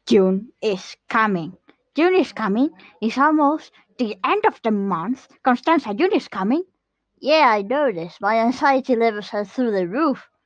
June is coming. June is coming. It's almost the end of the month. Constanza, June is coming. Yeah, I know this. My anxiety levels are through the roof.